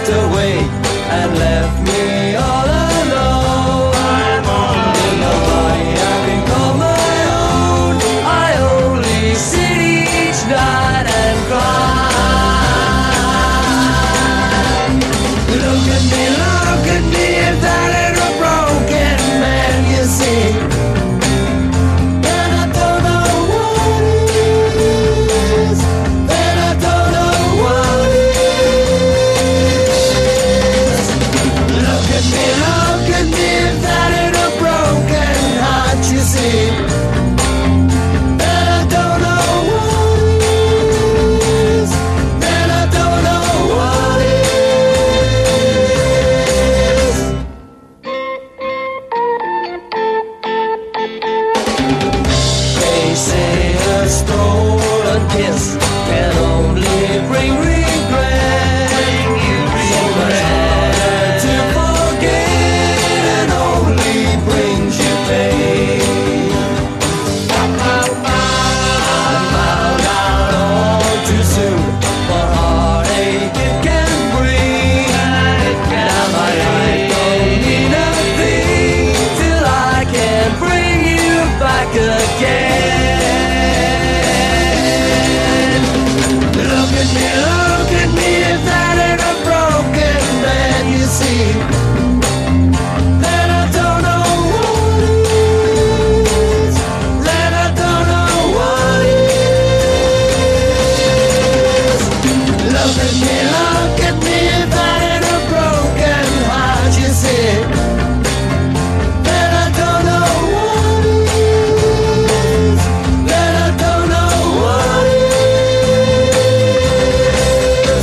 away and left me all alone. In the body I can call my own, I only sit each night and cry. Look at me, if that little broken man you see. And I don't know what it is, and I don't know what it is. Look at me, if that little broken heart you see. And I don't know what it is, and I don't know what it is. They say a stolen kiss can only bring regret. So regret to forget and only brings you pain. I found out all too soon what heartache it can bring. Now my life don't mean a thing till I can bring you back again. Look at me, if that ain't a broken man you see. Then I don't know what it is, then I don't know what it is. Look at me, if that ain't a broken heart you see. Then I don't know what it is, then I don't know what it is.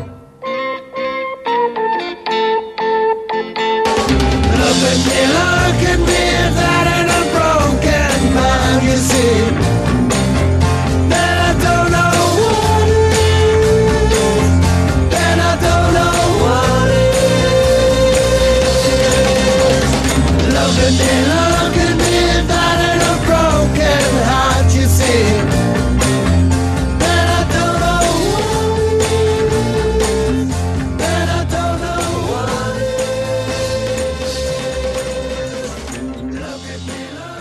Look at me, if that ain't a broken man you see. Then I don't know what it is, then I don't know what it is. Look at me, if that ain't a broken heart you see. Then I don't know what it is, then I don't know what it is. Look at me.